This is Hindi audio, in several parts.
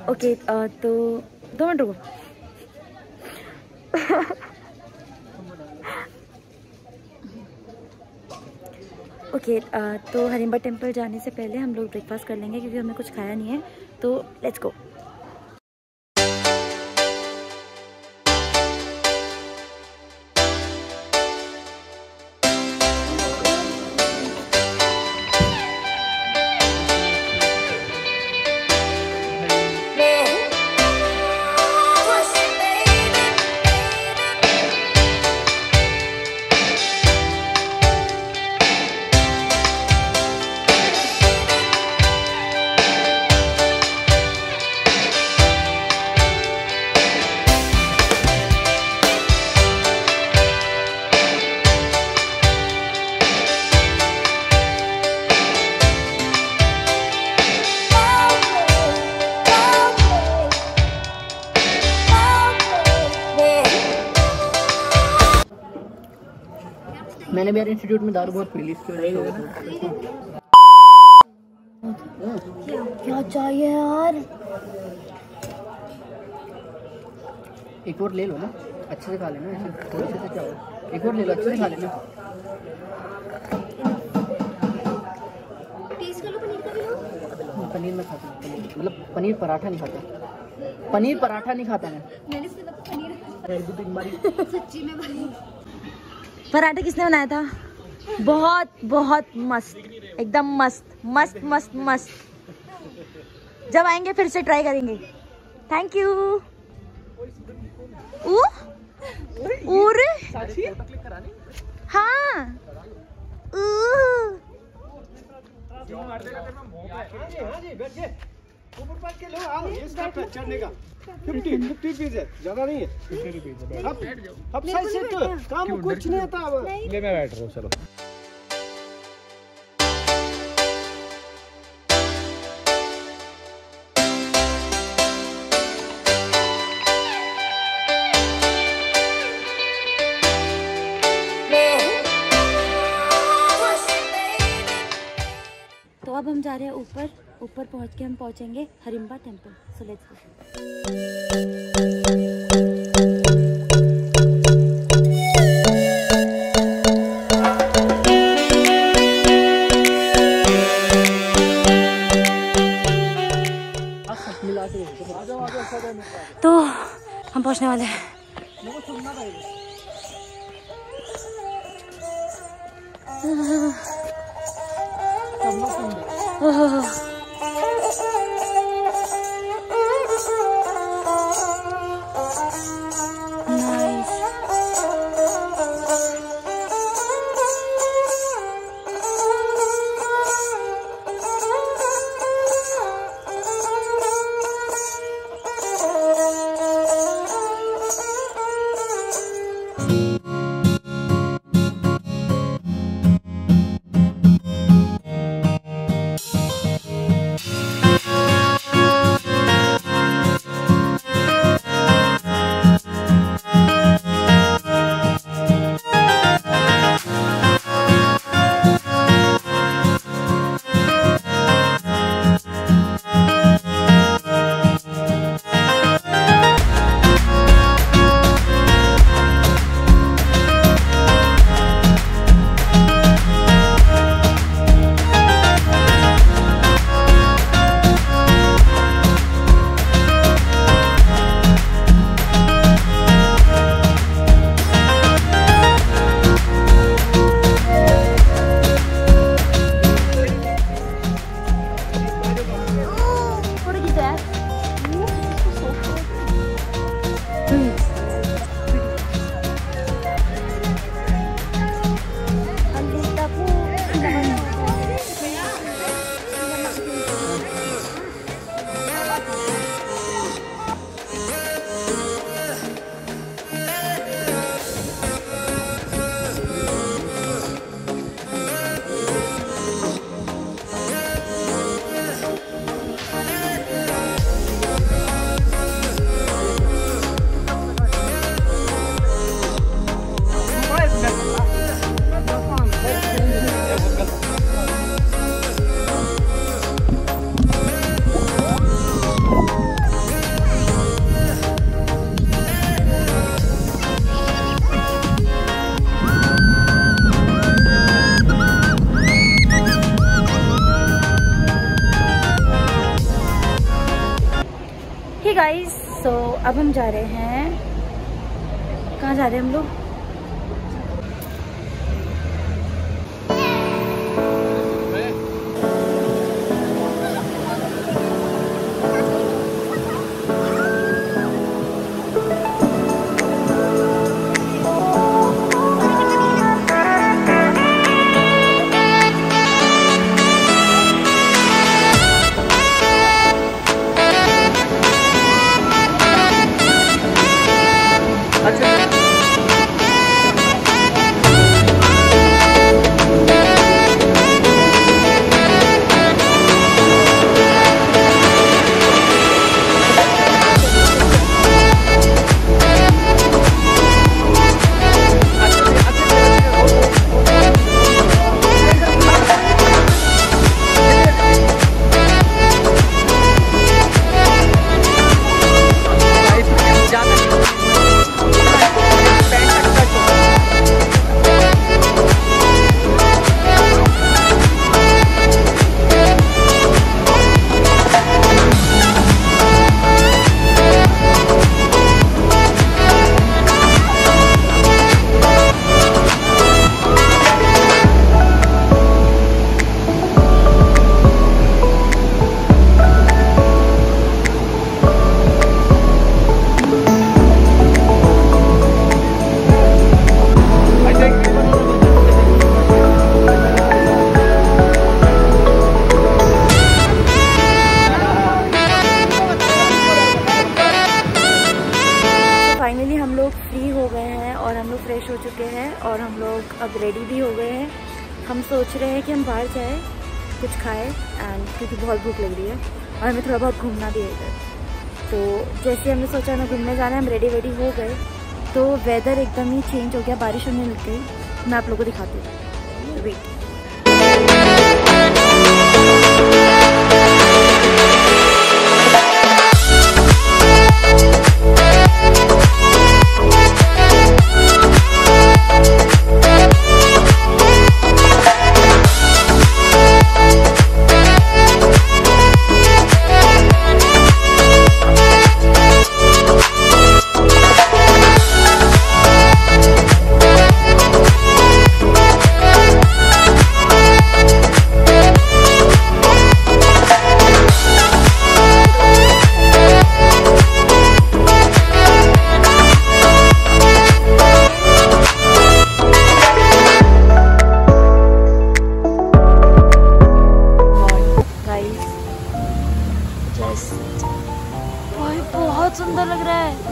ओके तो 2 मिनट रुको। ओके तो हरिम्बा टेम्पल जाने से पहले हम लोग ब्रेकफास्ट कर लेंगे क्योंकि हमने कुछ खाया नहीं है, तो लेट्स गो। मैंने भी यार इंस्टीट्यूट में दारू बहुत पी ली, इसकी वजह से क्या चाहिए यार? एक और ले लो ना, अच्छे से खा लेना, ऐसे थोड़े से क्या हो, एक और ले लो, अच्छे से खा लेना। टेस्ट कर लो पनीर का भी लो। पनीर में खाता हूँ, मतलब पनीर पराठा नहीं खाता, पनीर पराठा नहीं खाता मैंने सुना पनीर सच्ची में बनी। पराठा किसने बनाया था? बहुत बहुत मस्त, एकदम मस्त मस्त मस्त मस्त। जब आएंगे फिर से ट्राई करेंगे। Thank you. और हाँ चढ़ने का 50 पीस है, ज्यादा नहीं है। 50 रुपीज अब साइज सेट काम कुछ नहीं आता। अब ले मैं बैठ रहा हूँ, चलो। तो अब हम जा रहे हैं ऊपर। ऊपर पहुंच के हम पहुंचेंगे हरिम्बा टेम्पल। So let's go. तो हम पहुंचने वाले हैं। ओके गाइस, सो अब हम जा रहे हैं, कहाँ जा रहे हैं हम लोग? फ्रेश हो चुके हैं और हम लोग अब रेडी भी हो गए हैं। हम सोच रहे हैं कि हम बाहर जाएं, कुछ खाएं एंड क्योंकि बहुत भूख लग रही है और हमें थोड़ा बहुत घूमना भी है इधर। तो जैसे हमने सोचा हमें घूमने जाना है, हम रेडी वेडी हो गए तो वेदर एकदम ही चेंज हो गया, बारिश होने लग गई। मैं आप लोगों को दिखाती हूँ, वेट। बहुत सुंदर लग रहा है।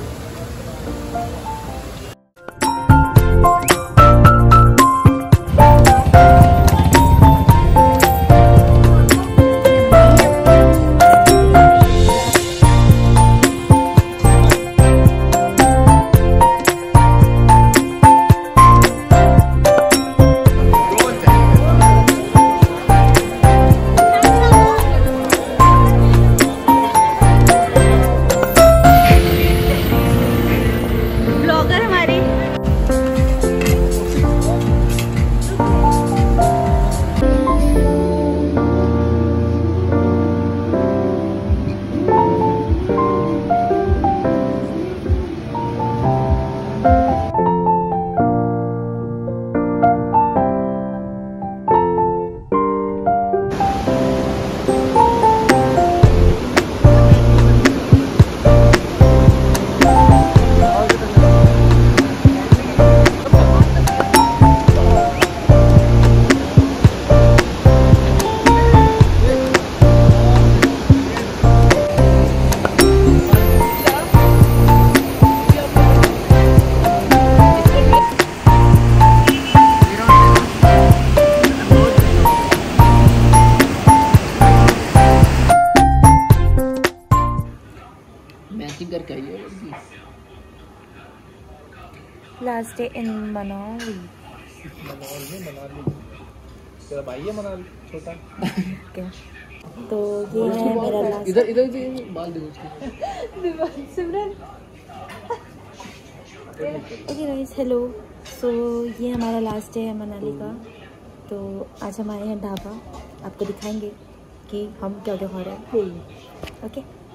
करके आई है। Last day in Manali. तेरा भाई है मनाली छोटा। क्या? तो ये है मेरा लास्ट। इधर इधर बाल देखो उसके। Simran. Okay guys, hello. So ये हमारा लास्ट डे है मनाली का। तो आज हम आए हैं ढाबा, आपको दिखाएंगे कि हम क्या क्या खा रहे हैं। ओके।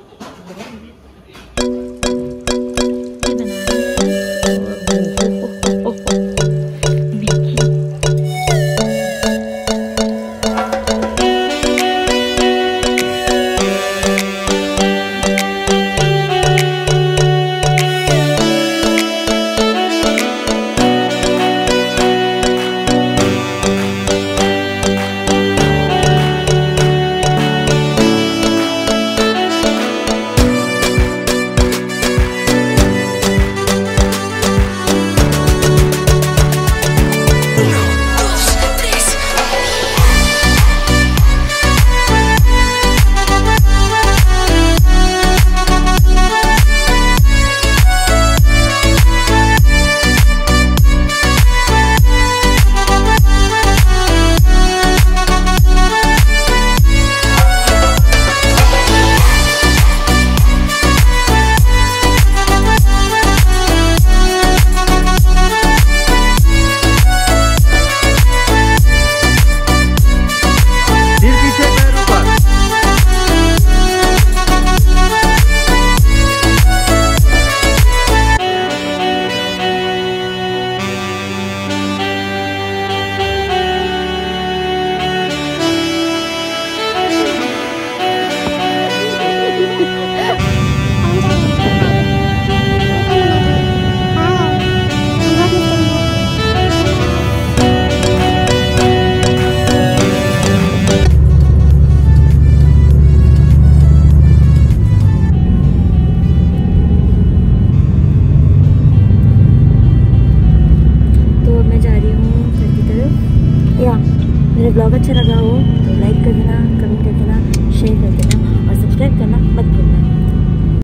मेरा ब्लॉग अच्छा लगा हो तो लाइक कर देना, कमेंट कर देना, शेयर कर देना और सब्सक्राइब करना मत भूलना।